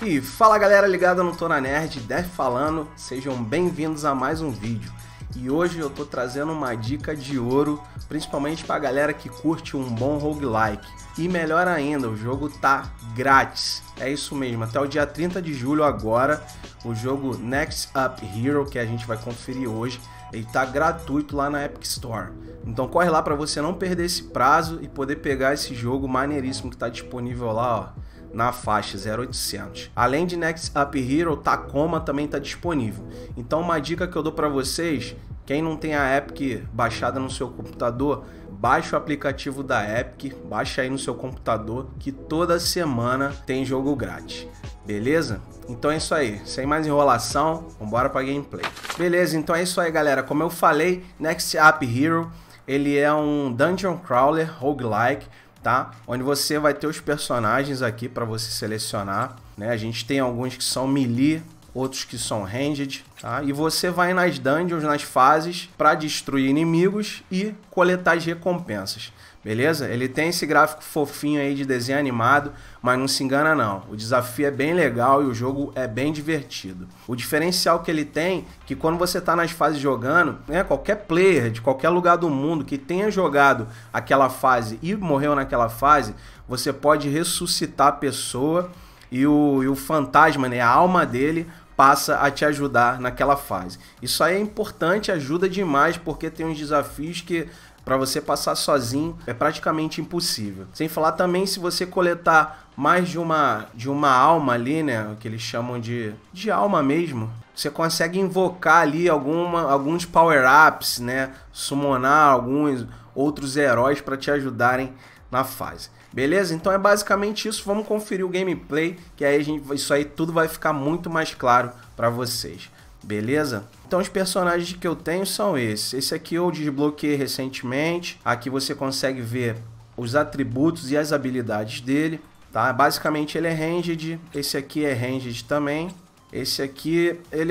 E fala galera ligada no Tô na Nerd, Def falando, sejam bem-vindos a mais um vídeo. E hoje eu tô trazendo uma dica de ouro, principalmente pra galera que curte um bom roguelike. E melhor ainda, o jogo tá grátis. É isso mesmo, até o dia 30 de julho agora, o jogo Next Up Hero, que a gente vai conferir hoje, ele tá gratuito lá na Epic Store. Então corre lá pra você não perder esse prazo e poder pegar esse jogo maneiríssimo que tá disponível lá, ó, na faixa 0800. Além de Next Up Hero, Tacoma também está disponível. Então uma dica que eu dou para vocês, quem não tem a Epic baixada no seu computador, baixa o aplicativo da Epic, baixa aí no seu computador, que toda semana tem jogo grátis. Beleza? Então é isso aí, sem mais enrolação, vambora para gameplay. Beleza, então é isso aí galera, como eu falei, Next Up Hero, ele é um Dungeon Crawler roguelike, tá? Onde você vai ter os personagens aqui para você selecionar, né? A gente tem alguns que são melee, outros que são ranged, tá? E você vai nas dungeons, nas fases, para destruir inimigos e coletar as recompensas, beleza? Ele tem esse gráfico fofinho aí de desenho animado, mas não se engana não. O desafio é bem legal e o jogo é bem divertido. O diferencial que ele tem, que quando você tá nas fases jogando, né, qualquer player de qualquer lugar do mundo que tenha jogado aquela fase e morreu naquela fase, você pode ressuscitar a pessoa e o fantasma, né, a alma dele, passa a te ajudar naquela fase. Isso aí é importante, ajuda demais, porque tem uns desafios que para você passar sozinho é praticamente impossível. Sem falar também se você coletar mais de uma alma ali, né, o que eles chamam de alma mesmo, você consegue invocar ali alguns power-ups, né, summonar alguns outros heróis para te ajudarem na fase. Beleza? Então é basicamente isso. Vamos conferir o gameplay, que aí isso aí tudo vai ficar muito mais claro para vocês. Beleza? Então os personagens que eu tenho são esses. Esse aqui eu desbloqueei recentemente. Aqui você consegue ver os atributos e as habilidades dele, tá? Basicamente ele é ranged. Esse aqui é ranged também. Esse aqui ele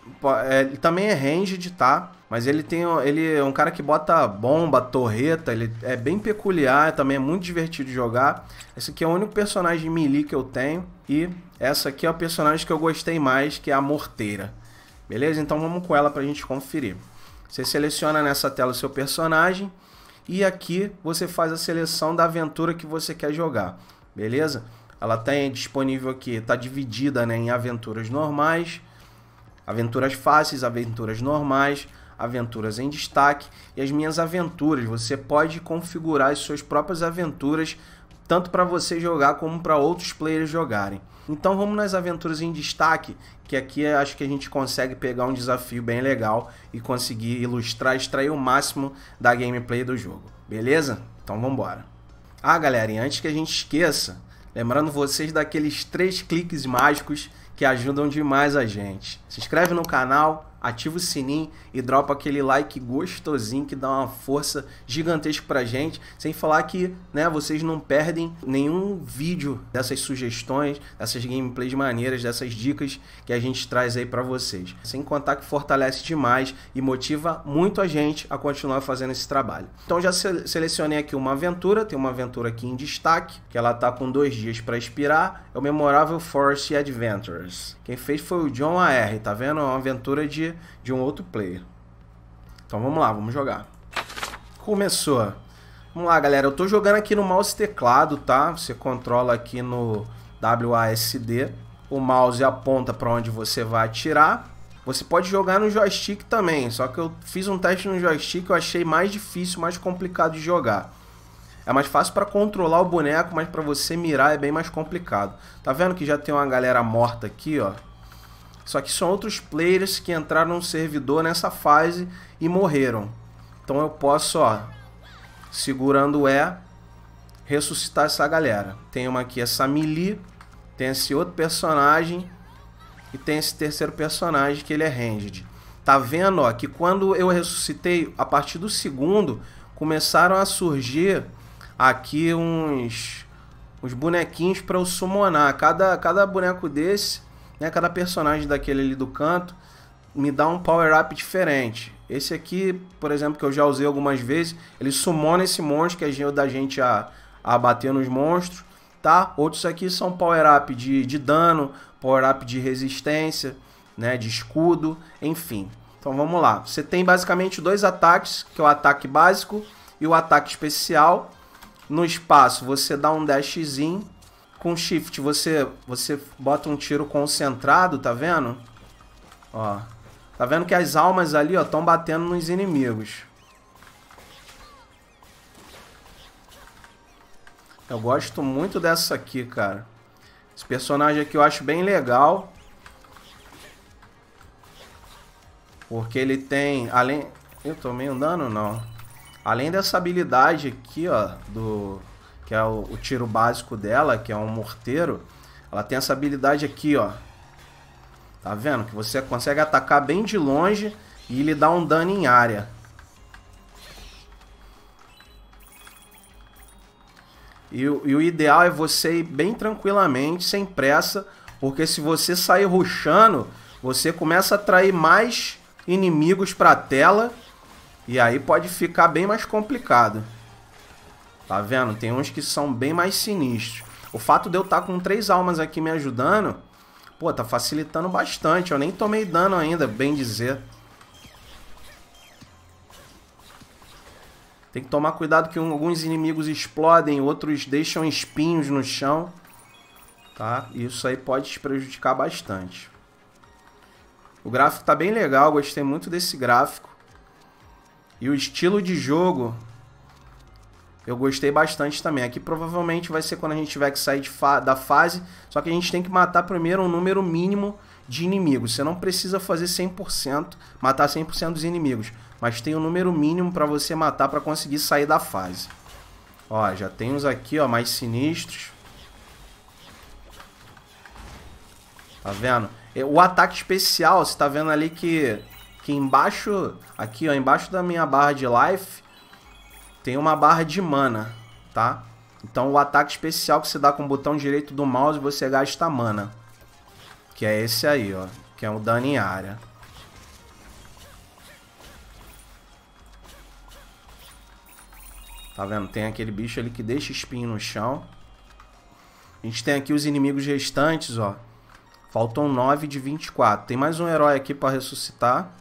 também é ranged, tá? Mas ele é um cara que bota bomba, torreta, ele é bem peculiar, também é muito divertido de jogar. Esse aqui é o único personagem melee que eu tenho. E essa aqui é o personagem que eu gostei mais, que é a Morteira. Beleza? Então vamos com ela pra gente conferir. Você seleciona nessa tela o seu personagem e aqui você faz a seleção da aventura que você quer jogar. Beleza? Ela tem disponível aqui, está dividida, né, em aventuras normais, aventuras fáceis, aventuras normais, aventuras em destaque e as minhas aventuras. Você pode configurar as suas próprias aventuras, tanto para você jogar como para outros players jogarem. Então vamos nas aventuras em destaque, que aqui acho que a gente consegue pegar um desafio bem legal e conseguir ilustrar, extrair o máximo da gameplay do jogo. Beleza? Então vamos embora. Ah, galera, e antes que a gente esqueça, lembrando vocês daqueles 3 cliques mágicos que ajudam demais a gente. Se inscreve no canal, ativa o sininho e dropa aquele like gostosinho que dá uma força gigantesca pra gente. Sem falar que, né, vocês não perdem nenhum vídeo dessas sugestões, dessas gameplays maneiras, dessas dicas que a gente traz aí pra vocês. Sem contar que fortalece demais e motiva muito a gente a continuar fazendo esse trabalho. Então já selecionei aqui uma aventura, tem uma aventura aqui em destaque, que ela tá com 2 dias para expirar, é o Memorable Forest Adventures. Quem fez foi o John AR, tá vendo? É uma aventura de um outro player. Então vamos lá, vamos jogar. Começou. Vamos lá, galera. Eu tô jogando aqui no mouse e teclado, tá? Você controla aqui no WASD. O mouse aponta para onde você vai atirar. Você pode jogar no joystick também, só que eu fiz um teste no joystick e eu achei mais difícil, mais complicado de jogar. É mais fácil para controlar o boneco, mas para você mirar é bem mais complicado. Tá vendo que já tem uma galera morta aqui, ó? Só que são outros players que entraram no servidor nessa fase e morreram. Então eu posso, ó, segurando o E, ressuscitar essa galera. Tem uma aqui, essa melee, tem esse outro personagem e tem esse terceiro personagem que ele é ranged. Tá vendo, ó, que quando eu ressuscitei, a partir do segundo, começaram a surgir aqui uns bonequinhos para eu summonar. Cada boneco desse, né, cada personagem daquele ali do canto me dá um power-up diferente. Esse aqui, por exemplo, que eu já usei algumas vezes, ele summona esse monstro que ajuda a gente a bater nos monstros. tá? Outros aqui são power-up de dano, power-up de resistência, né, de escudo, enfim. Então vamos lá. Você tem basicamente dois ataques, que é o ataque básico e o ataque especial. No espaço você dá um dashzinho. Com shift você bota um tiro concentrado, tá vendo? Ó. Tá vendo que as almas ali, ó, estão batendo nos inimigos. Eu gosto muito dessa aqui, cara. Esse personagem aqui eu acho bem legal. Porque ele tem, além... Eu tomei um dano? Não. Além dessa habilidade aqui, ó, que é o tiro básico dela, que é um morteiro. Ela tem essa habilidade aqui, ó. Tá vendo? Que você consegue atacar bem de longe e ele dá um dano em área. E o ideal é você ir bem tranquilamente, sem pressa. Porque se você sair rushando, você começa a atrair mais inimigos para a tela e aí pode ficar bem mais complicado. Tá vendo? Tem uns que são bem mais sinistros. O fato de eu estar com 3 almas aqui me ajudando, pô, tá facilitando bastante. Eu nem tomei dano ainda, bem dizer. Tem que tomar cuidado que alguns inimigos explodem, outros deixam espinhos no chão, tá? Isso aí pode te prejudicar bastante. O gráfico tá bem legal, gostei muito desse gráfico. E o estilo de jogo eu gostei bastante também. Aqui provavelmente vai ser quando a gente tiver que sair da fase, só que a gente tem que matar primeiro um número mínimo de inimigos. Você não precisa fazer 100%, matar 100% dos inimigos, mas tem um número mínimo para você matar para conseguir sair da fase. Ó, já tem uns aqui, ó, mais sinistros. Tá vendo? O ataque especial, você tá vendo ali que embaixo, aqui ó, embaixo da minha barra de life, tem uma barra de mana, tá? Então o ataque especial que você dá com o botão direito do mouse, você gasta mana. Que é esse aí, ó, que é o dano em área. Tá vendo? Tem aquele bicho ali que deixa espinho no chão. A gente tem aqui os inimigos restantes, ó. Faltam 9 de 24. Tem mais um herói aqui para ressuscitar.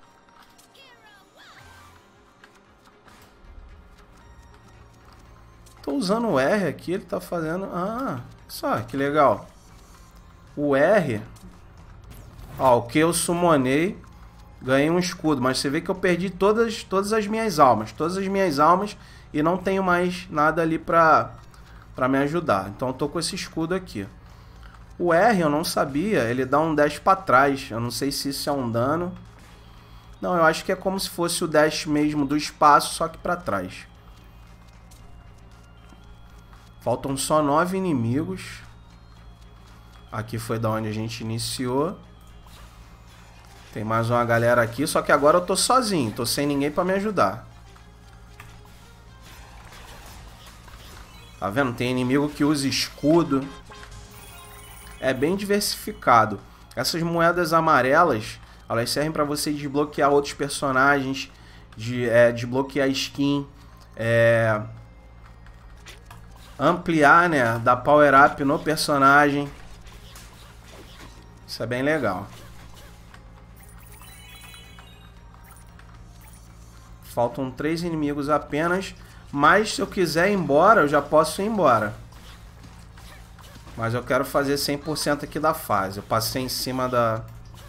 Tô usando o R aqui, ele tá fazendo... Ah, só que legal. O R... Ó, o que eu summonei, ganhei um escudo. Mas você vê que eu perdi todas as minhas almas. Todas as minhas almas e não tenho mais nada ali pra me ajudar. Então eu tô com esse escudo aqui. O R eu não sabia, ele dá um dash pra trás. Eu não sei se isso é um dano. Não, eu acho que é como se fosse o dash mesmo do espaço, só que pra trás. Faltam só 9 inimigos. Aqui foi da onde a gente iniciou. Tem mais uma galera aqui, só que agora eu tô sozinho. Tô sem ninguém pra me ajudar. Tá vendo? Tem inimigo que usa escudo. É bem diversificado. Essas moedas amarelas, elas servem para você desbloquear outros personagens, desbloquear skin, ampliar, né, dar power up no personagem. Isso é bem legal. Faltam 3 inimigos apenas, mas se eu quiser ir embora, eu já posso ir embora. Mas eu quero fazer 100% aqui da fase. Eu passei em cima da...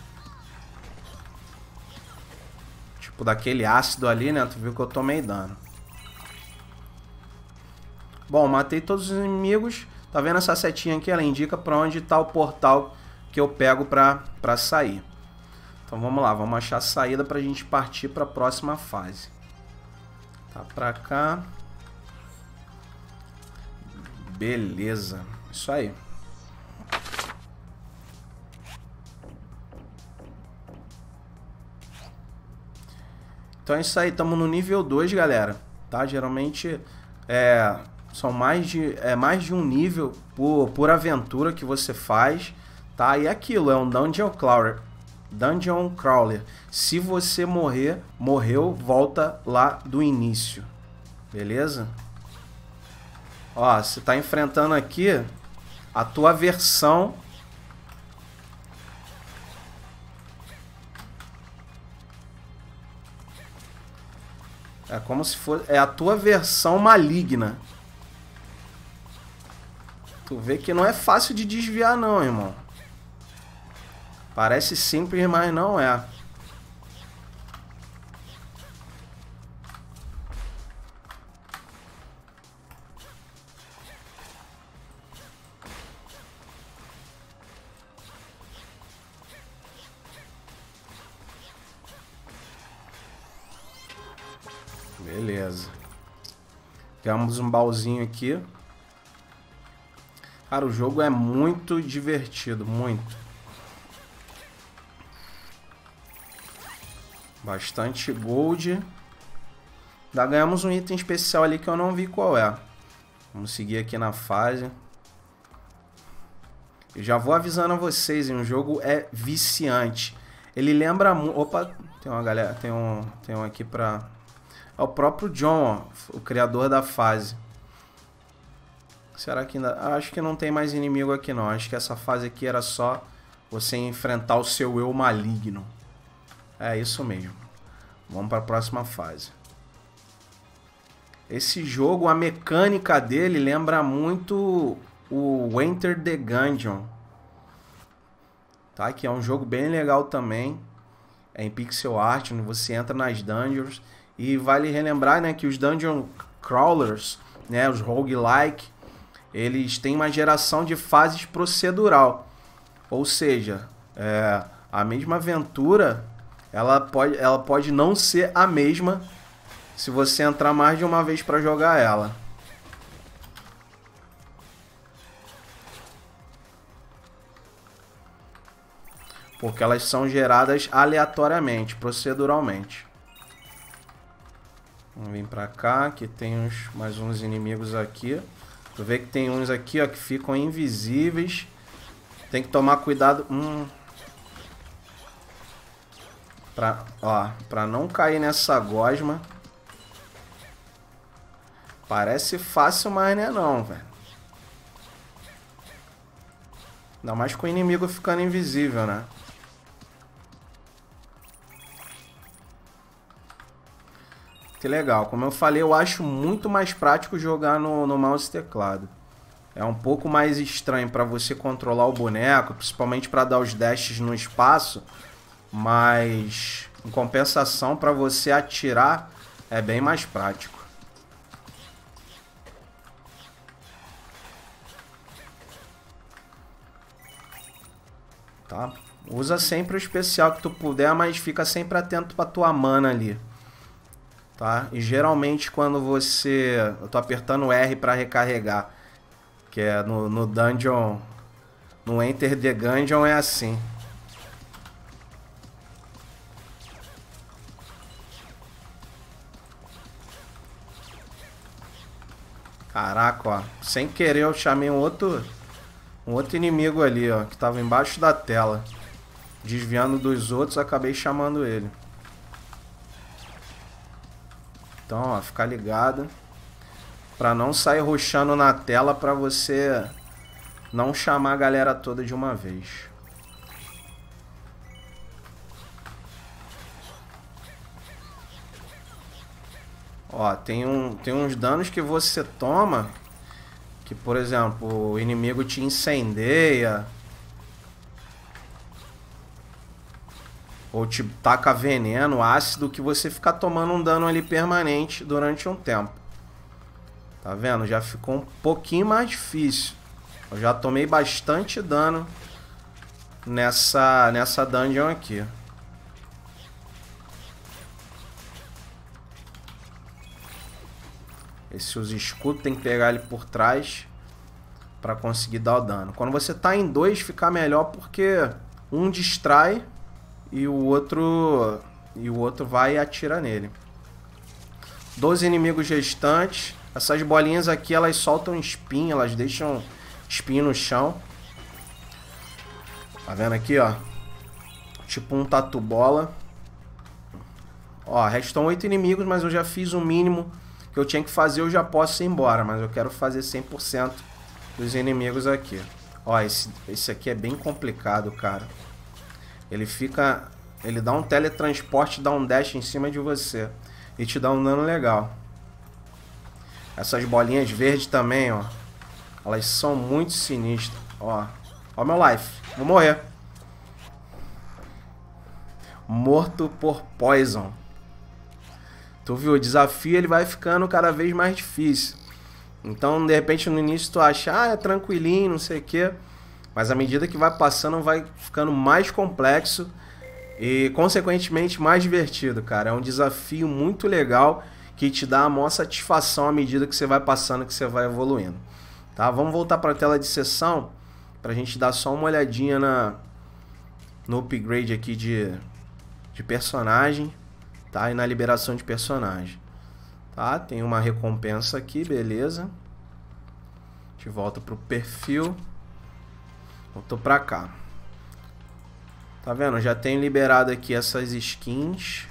Tipo, daquele ácido ali, né? Tu viu que eu tomei dano. Bom, matei todos os inimigos. Tá vendo essa setinha aqui? Ela indica pra onde tá o portal que eu pego pra sair. Então vamos lá. Vamos achar a saída pra gente partir pra próxima fase. Tá pra cá. Beleza. Isso aí. Então é isso aí, estamos no nível 2, galera. Tá? Geralmente são mais de um nível por aventura que você faz. Tá? E aquilo, é um Dungeon Crawler. Se você morreu, volta lá do início. Beleza? Ó, você tá enfrentando aqui a tua versão. É como se fosse... É a tua versão maligna. Tu vê que não é fácil de desviar não, irmão. Parece simples, mas não é. Beleza. Temos um baúzinho aqui. Cara, o jogo é muito divertido, muito. Bastante gold. Ainda ganhamos um item especial ali que eu não vi qual é. Vamos seguir aqui na fase. Eu já vou avisando a vocês, hein? O jogo é viciante. Ele lembra muito... Opa, tem uma galera... Tem um aqui pra... É o próprio John, ó, o criador da fase. Será que ainda... Acho que não tem mais inimigo aqui não. Acho que essa fase aqui era só você enfrentar o seu eu maligno. É isso mesmo. Vamos para a próxima fase. Esse jogo, a mecânica dele lembra muito o Enter the Gungeon. Tá? Que é um jogo bem legal também. É em pixel art, onde você entra nas dungeons. E vale relembrar, né, que os Dungeon Crawlers, né, os roguelike, eles têm uma geração de fases procedural. Ou seja, a mesma aventura, ela pode não ser a mesma se você entrar mais de uma vez para jogar ela. Porque elas são geradas aleatoriamente, proceduralmente. Vamos vir pra cá, que tem mais uns inimigos aqui. Tu vê que tem uns aqui, ó, que ficam invisíveis. Tem que tomar cuidado. Pra não cair nessa gosma. Parece fácil, mas não é não, velho. Ainda mais com o inimigo ficando invisível, né? Que legal. Como eu falei, eu acho muito mais prático jogar no mouse e teclado. É um pouco mais estranho para você controlar o boneco, principalmente para dar os dashes no espaço. Mas, em compensação, para você atirar, é bem mais prático. Tá? Usa sempre o especial que tu puder, mas fica sempre atento para tua mana ali. Tá? E geralmente quando você... Eu tô apertando o R para recarregar. Que é no Dungeon... No Enter the Gungeon é assim. Caraca, ó. Sem querer eu chamei um outro inimigo ali, ó. Que tava embaixo da tela. Desviando dos outros, acabei chamando ele. Então, ó, ficar ligado para não sair rushando na tela para você não chamar a galera toda de uma vez. Ó, tem uns danos que você toma que, por exemplo, o inimigo te incendeia ou te taca veneno, ácido, que você fica tomando um dano ali permanente durante um tempo. Tá vendo? Já ficou um pouquinho mais difícil. Eu já tomei bastante dano nessa dungeon aqui. Esse usa escudo, tem que pegar ele por trás para conseguir dar o dano. Quando você tá em dois, fica melhor porque um distrai e o outro vai e atira nele. 12 inimigos restantes. Essas bolinhas aqui, elas soltam espinho, elas deixam espinho no chão. Tá vendo aqui, ó? Tipo um tatu bola. Ó, restam 8 inimigos, mas eu já fiz o mínimo que eu tinha que fazer, eu já posso ir embora, mas eu quero fazer 100% dos inimigos aqui. Ó, esse aqui é bem complicado, cara. Ele dá um teletransporte, dá um dash em cima de você e te dá um dano legal. Essas bolinhas verdes também, ó, elas são muito sinistras. Ó, ó meu life, vou morrer. Morto por poison. Tu viu, o desafio ele vai ficando cada vez mais difícil. Então, de repente, no início tu acha, é tranquilinho, não sei o que. Mas à medida que vai passando, vai ficando mais complexo e, consequentemente, mais divertido, cara. É um desafio muito legal que te dá a maior satisfação à medida que você vai passando, que você vai evoluindo. Tá? Vamos voltar para a tela de sessão pra gente dar só uma olhadinha no upgrade aqui de personagem, tá? E na liberação de personagem. Tá? Tem uma recompensa aqui, beleza. A gente volta pro perfil. Voltou pra cá. Tá vendo? Já tenho liberado aqui essas skins.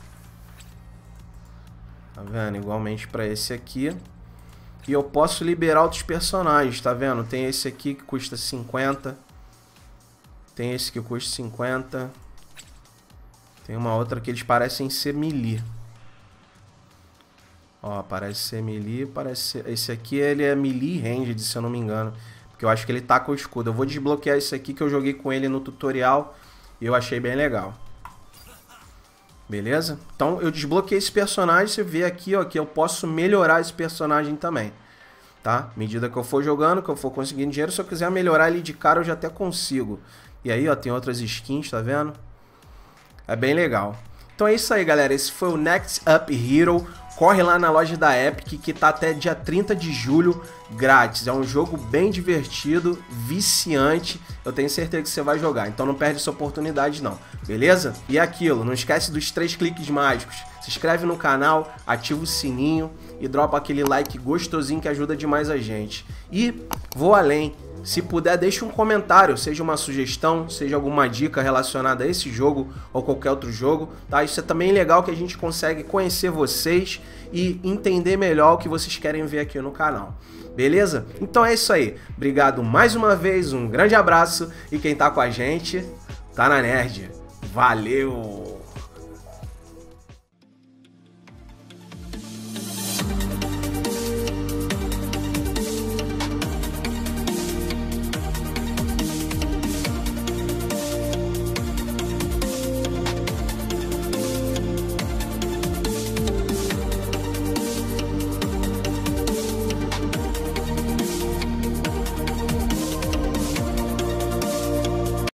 Tá vendo? Igualmente pra esse aqui. E eu posso liberar outros personagens, tá vendo? Tem esse aqui que custa 50. Tem esse que custa 50. Tem uma outra que eles parecem ser melee. Ó, parece ser melee, parece ser... Esse aqui ele é melee ranged, se eu não me engano. Porque eu acho que ele tá com o escudo. Eu vou desbloquear esse aqui que eu joguei com ele no tutorial e eu achei bem legal. Beleza? Então eu desbloqueei esse personagem, você vê aqui, ó, que eu posso melhorar esse personagem também. Tá? À medida que eu for jogando, que eu for conseguindo dinheiro, se eu quiser melhorar ele de cara, eu já até consigo. E aí, ó, tem outras skins, tá vendo? É bem legal. Então é isso aí, galera. Esse foi o Next Up Hero. Corre lá na loja da Epic, que tá até dia 30 de julho grátis. É um jogo bem divertido, viciante. Eu tenho certeza que você vai jogar, então não perde essa oportunidade não, beleza? E é aquilo, não esquece dos 3 cliques mágicos. Se inscreve no canal, ativa o sininho e dropa aquele like gostosinho que ajuda demais a gente. E vou além. Se puder, deixa um comentário, seja uma sugestão, seja alguma dica relacionada a esse jogo ou qualquer outro jogo, tá? Isso é também legal que a gente consegue conhecer vocês e entender melhor o que vocês querem ver aqui no canal. Beleza? Então é isso aí. Obrigado mais uma vez, um grande abraço e quem tá com a gente, tá na Nerd. Valeu!